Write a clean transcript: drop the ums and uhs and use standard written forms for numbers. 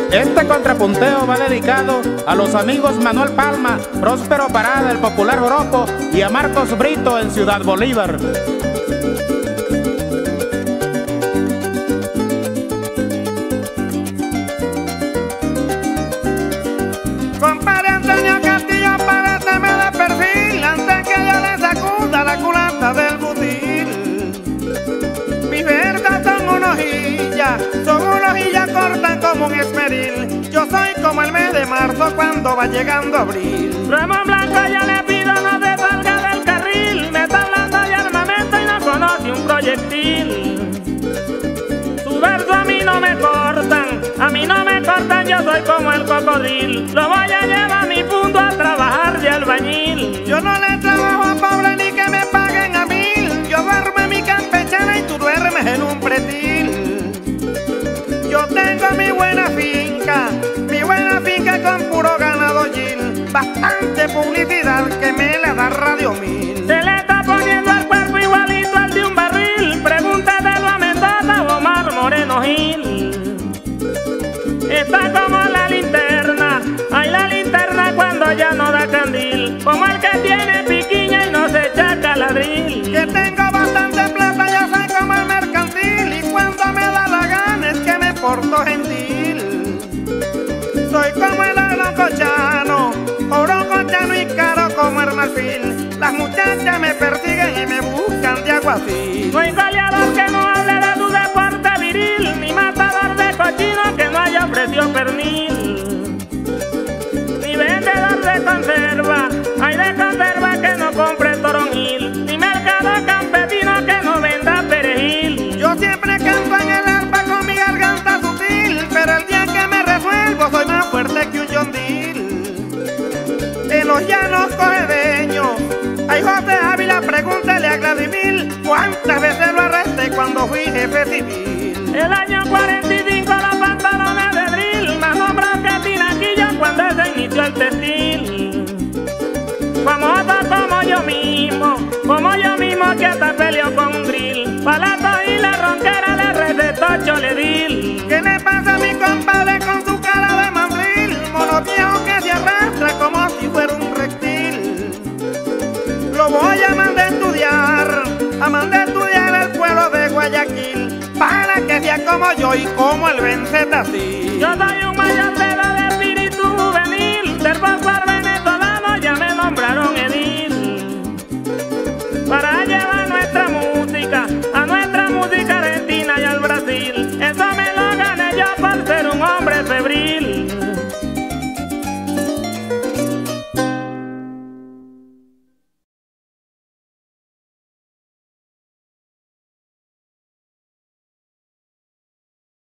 Este contrapunteo va dedicado a los amigos Manuel Palma, Próspero Parada, el popular Joropo, y a Marcos Brito en Ciudad Bolívar. Compadre Antonio Castillo, páraseme de perfil antes que yo le sacuda la culata del butil. Mis verdas son una hojilla cortan como un esmeril. Yo soy como el mes de marzo cuando va llegando abril. Ramón Blanco, yo le pido no se salga del carril. Me está hablando de armamento y no conoce un proyectil. Su verso a mí no me cortan, yo soy como el cocodril. Lo voy a llevar a mi punto a trabajar de albañil. Yo no le trabajo a pobre ni que me paguen a 1000. Yo duermo en mi campechana y tú duermes en un pretil. Yo tengo mi buena finca con puro ganado gil. Bastante publicidad que me la da Radio 1000. Se le está poniendo el cuerpo igualito al de un barril. Pregúntatelo a Mendoza o Omar Moreno Gil. Está como la linterna, ay la linterna cuando ya no da candil. Como el que tiene piquiña y no se echa caladril. Que tengo bastante plata, yo soy como el mercantil. Y cuando me da la gana es que me porto gentil. Soy como el orocochano y caro como el marfil. Las muchachas me persiguen y me buscan de aguacil. No hay goleador que no hable de su deporte viril, ni matador de cochino que no haya ofrecido pernil, ni vendedor de conserva, hay de conserva que no compre toronjil, ni mercado campesino que no venda perejil. Yo siempre canto en el arpa con mi garganta sutil, pero el día que me resuelvo soy más fuerte que un yondil. En los llanos cojedeños, ay José Ávila, pregúntale a Vladimir cuántas veces lo arresté cuando fui jefe civil. El año 45 los pantalones de drill, más nombrados que Tinaquillo cuando se inició el textil. Famoso como yo mismo que hasta peleó con un grill. Palato y la ronquera le recetó choledil. ¿Qué le pasa a mi compadre con su cara de mandril? Mono viejo que se arrastra como si fuera un reptil. Lo voy a mandar a estudiar al pueblo de Guayaquil, para que sea como yo y como el Bencetacil. Yo soy un